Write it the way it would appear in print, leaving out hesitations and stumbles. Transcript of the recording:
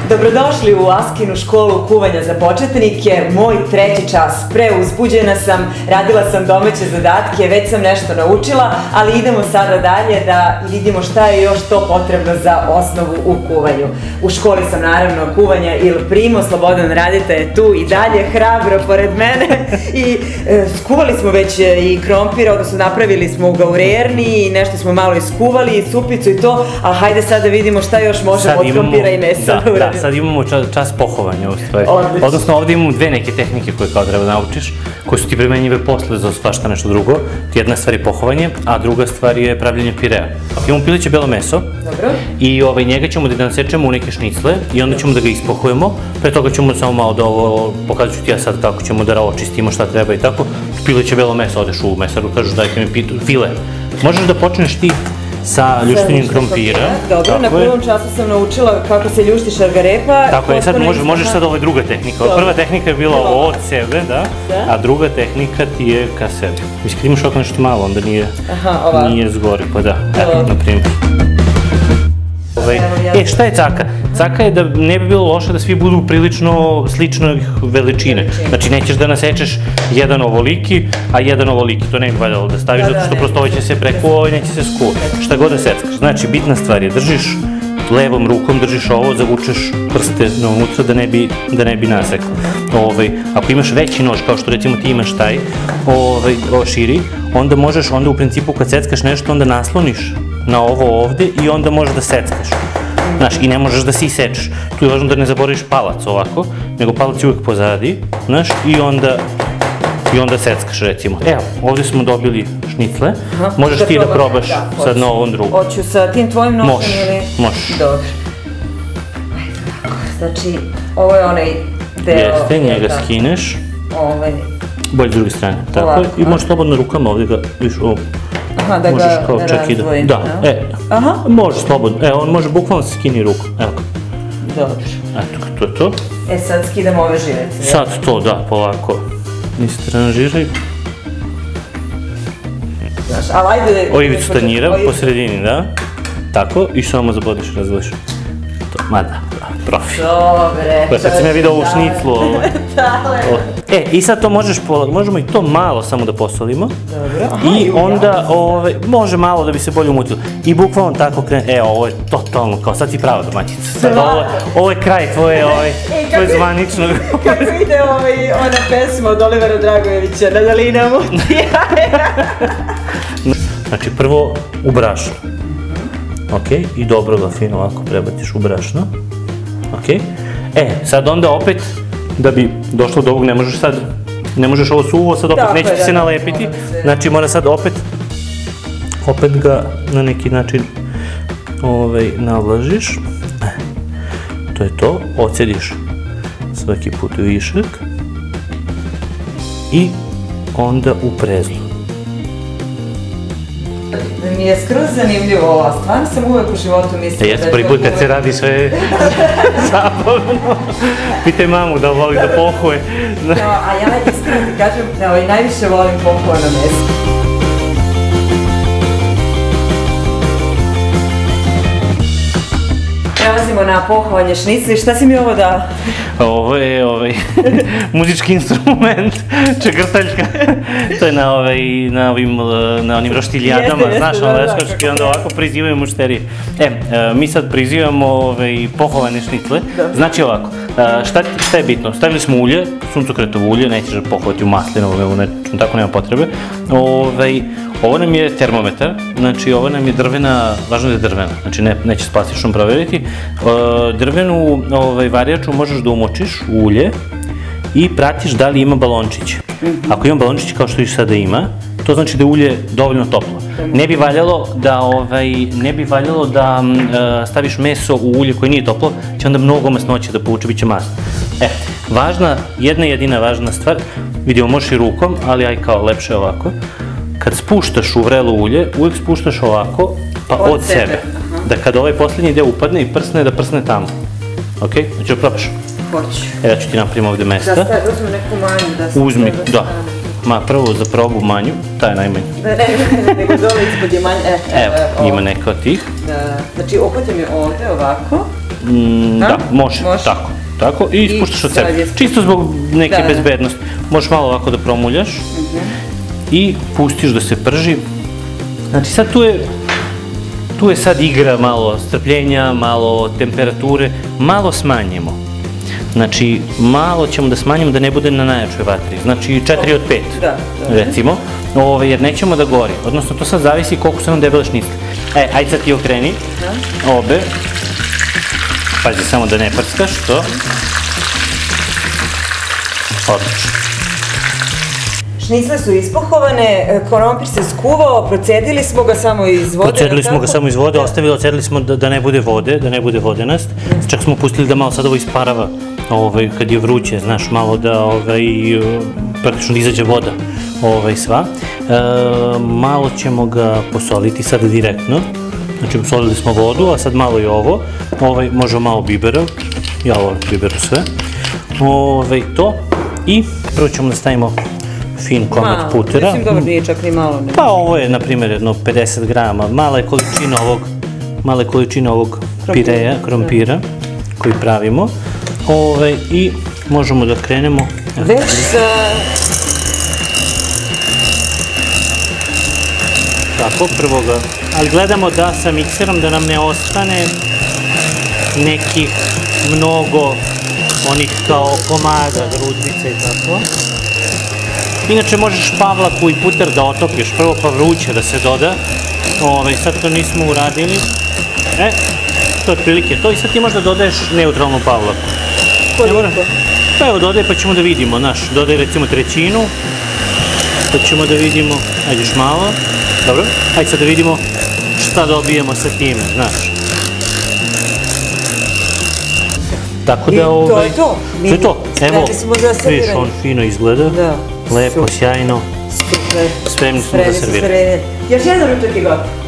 Dobrodošli u Askinu školu kuvanja za početnike, moj 3. čas. Preuzbuđena sam, radila sam domaće zadatke, već sam nešto naučila, ali idemo sada dalje da vidimo šta je još to potrebno za osnovu u kuvanju. U školi sam naravno kuvanja Il Primo, Slobodan Radeta je tu i dalje hrabro pored mene i skuvali smo već i krompir, odnosno napravili smo u gaurerni i nešto smo malo iskuvali i supicu i to, a hajde sad da vidimo šta još možemo od krompira i mesa da uradimo. Sad imamo čas pohovanja u stvari. Odnosno ovdje imamo dve neke tehnike koje kao treba da naučiš, koje su ti primenjive posle za svašta nešto drugo. Jedna stvar je pohovanje, a druga stvar je pravljenje pirea. Imamo pileće belo meso i njega ćemo da nasečemo u neke šnicle i onda ćemo da ga ispohujemo. Pre toga ćemo samo malo da pokazat ću ti ja sad kako ćemo da očistimo šta treba i tako. Pileće belo meso, odeš u mesaru, kažeš dajte mi file. Možeš da počneš ti sa ljuštenjem krompira. Dobro, na prvom času sam naučila kako se ljušti šargarepa. Tako je, sad možeš sad ovo je druga tehnika. Prva tehnika je bila od sebe, da, a druga tehnika ti je ka sebi. Mislim, kad imaš ovako nešto malo, onda nije zgori, pa da, eto, na primjer. Šta je caka? Caka je da ne bi bilo loše da svi budu prilično slične veličine. Znači, nećeš da nasečeš jedan ovoliki, a jedan ovoliki. To ne bi valjalo da staviš, zato što prosto ovo će se preko, ovo neće se skuvati. Šta god da seckaš. Znači, bitna stvar je, držiš levom rukom, držiš ovo, zavučeš prste na unutra da ne bi nasekao. Ako imaš veći nož, kao što recimo ti imaš taj, širi, onda možeš, onda u principu kad seckaš nešto, onda nasloniš na ovo ovde i onda možeš da seckaš. Znaš, i ne možeš da se isečeš. Tu je važno da ne zaboraviš palac ovako, nego palac je uvijek pozadi, znaš, i onda seckaš, recimo. Evo, ovdje smo dobili šnicle. Možeš ti da probaš sad na ovom drugom. Hoću sa tim tvojim nožem ili? Možeš. Dobro. Znači, ovo je onaj deo... Jeste, njega skineš. Bolje s druge strane. Tako, i možeš slobodno rukama ovdje ga, viš, ovo. Aha, da ga razdvojim. Da, može slobodno. On može bukvalno se skini ruku. Evo ga. Dobro. Eto, to je to. Sad skidamo ove žilice. Sad to, da, polako. Niste ranžiraj. Ali ajde... Ivicu tanjira po sredini, da. Tako, i samo zabodiš, razvoješ. Ma da, profi. Dobre. Kad sam ja vidio ovu šniclu. I sad to možemo i to malo samo da posolimo. Dobro. I onda, može malo da bi se bolje umutilo. I bukvalno tako krene, ovo je totalno, kao sad ti prava domaćica. Ovo je kraj tvoje zvaničnog. Kako ide ona pesma od Olivera Dragojevića, na dalinama ti jaja. Znači, prvo u brašno. Ok, i dobro ga fino ovako prebaciš u brašno. Ok, sad onda opet, da bi došlo do ovog, ne možeš ovo suvo, sad opet neće ti se nalepiti. Znači mora sad opet ga na neki način navlažiš. To je to, ocediš svaki put višak. I onda u prezlu. Mi je skroz zanimljivo ovo, stvarno sam uvek u životu mislila da je to... Jeste, prvi put kad se radi sve je zabavno. Pitaj mamu da voli da pohuje. A ja iskreno ti kažem, najviše volim pohovano meso. Prelazimo na pohovanje šnicli, šta si mi ovo dao? Ovo je muzički instrument, čegrtaljka. To je na onim roštiljadama, znaš, leskočki, onda ovako prizivaju mušterije. Mi sad prizivamo pohovane šnicle. Znači ovako, šta je bitno? Stavili smo ulje, suncokretovo ulje, nećeš da pohovati u maslinovo, tako nema potrebe. Ovo nam je termometar, znači ovo nam je drvena, važno je da je drvena, znači neće s plastičnom proveriti. Drvenu varijaču možeš da umočiš u ulje i pratiš da li ima balončić. Ako ima balončić kao što i sada ima, to znači da je ulje dovoljno toplo. Ne bi valjalo da staviš meso u ulje koje nije toplo, će onda mnogo masnoće da povuče, bit će masno. Jedna jedina važna stvar, vidimo možeš i rukom, ali aj kao lepše ovako. Kad spuštaš u vrelo ulje, uvijek spuštaš ovako, pa od sebe. Da kad ovaj posljednji deo upadne i prsne, da prsne tamo. Ok? Znači da probaš? Hoću. Ja ću ti napravim ovdje mesta. Da uzmi neku manju da se... Uzmi, da. Prvo za probu manju, ta je najmanja. Nego dole ispod je manja. Evo, ima neka od tih. Znači uhvatim je ovdje ovako. Da, može, tako, i ispuštaš od sebe. Čisto zbog neke bezbednosti. Možeš malo ovako da promuljaš i pustiš da se prži. Znači sad tu je sad igra malo strpljenja, malo temperature, malo smanjimo. Znači, malo ćemo da smanjimo da ne bude na najjačoj vatri. Znači, 4 od 5, recimo, jer nećemo da gori. Odnosno, to sad zavisi koliko su nam debele šnicle. Ajde sad ti okreni obe. Pazi samo da ne prskaš, to. Odlično. Šnicle su ispahovane, krompir se skuvao, procedili smo ga samo iz vode. Procedili smo ga samo iz vode, ostavili smo da ne bude vode, da ne bude vodenast. Čak smo pustili da malo sad ovo isparava kad je vruće, znaš, malo da praktično da izađe voda sva. Malo ćemo ga posoliti sada direktno. Znači, posolili smo vodu, a sad malo i ovo. Možemo malo bibera, ja ovo biberu sve. To. I prvo ćemo da stavimo fin komad putera. Mislim, dobro, nije čak ni malo. Pa ovo je, na primjer, jedno 50 grama. Mala je količina ovog pireja, krompira koji pravimo. I možemo da krenemo. Već sa... Tako, prvo ga... Ali gledamo da sa mikserom da nam ne ostane nekih mnogo onih kao komada, grudvice i tako. Inače možeš pavlaku i puter da otopiš, prvo pa vruće da se doda. Sad to nismo uradili. To je otprilike to i sad ti možda dodaješ neutralnu pavlaku. Koliko? Pa evo dodaj pa ćemo da vidimo, znaš, dodaj recimo 1/3, pa ćemo da vidimo, ajde još malo, dobro, ajde sad da vidimo šta dobijemo sa time, znaš. Tako da, to je to. To je to, evo, vidiš, on fino izgleda, lepo, sjajno, spremni smo za serviranje. Još jedan ručak je gotov.